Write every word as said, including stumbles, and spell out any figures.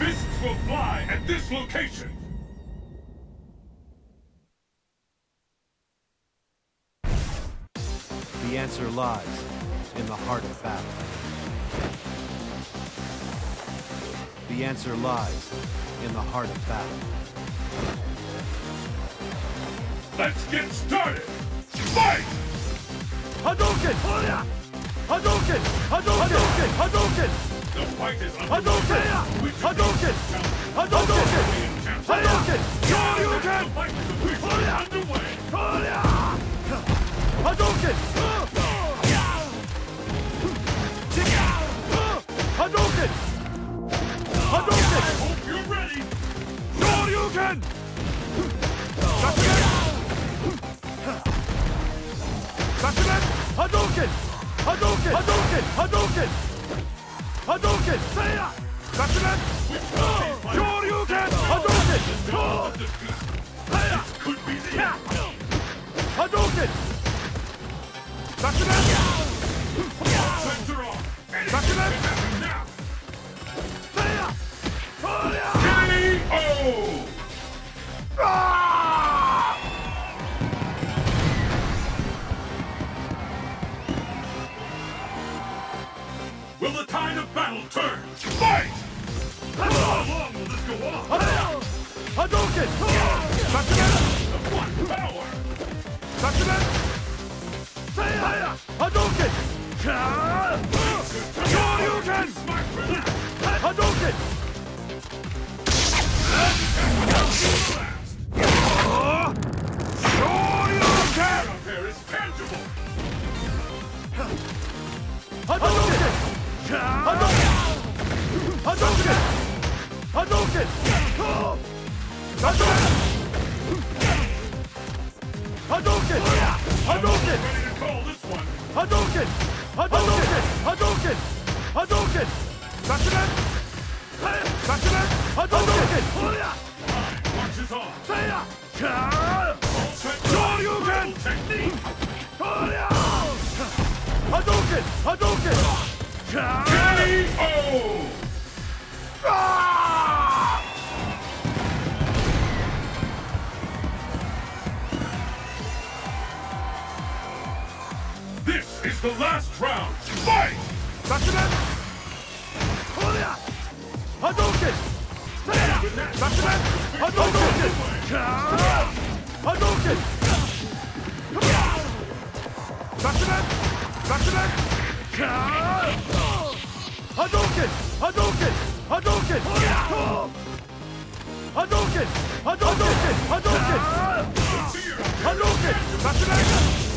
Fists will fly at this location! The answer lies in the heart of battle. The answer lies in the heart of battle. Let's get started! Fight! Hadouken! Hadouken! Hadouken! Hadouken! The fight is Hadouken! underway! Hadouken! Hadouken! Hadouken! Shoryuken! The fight is officially underway! Hadouken! Hadouken! Hadouken! I hope you're ready! Shoryuken! Shakugan! Hadouken! Hadouken! Hadouken! Hadouken! Hadouken! Seiya! Shakugan! Shoryuken! Hadouken! Seiya! Could be the end! Hadouken! Shakugan! Center off! Shakugan! Now! Seiya! K O! Will the tide of battle turn? Fight! How long will this go on? Hadouken! Shakugan! The one power! Shakugan! Seiya! Hadouken! Shoryuken! Hadouken! Shoryuken! There is tangible! Hadouken! Hadouken! Hadouken! Hadouken! Hadouken! Hadouken! Hadouken! Ready to call this one! Hadouken! Hadouken! Hadouken! Hadouken! Shakugan! Shakugan! Hadouken! Time marches on! Seiya! All set for Shoryuken! technique! Hadouken! Hadouken! K O! This is the last round! Fight! Shakugan! Hadouken! Seiya! Shakugan! Hadouken! Hadouken! Shakugan! Shakugan! Hadouken! Hadouken! Hadouken! Hadouken! Hadouken! Hadouken! Hadouken! Shakugan!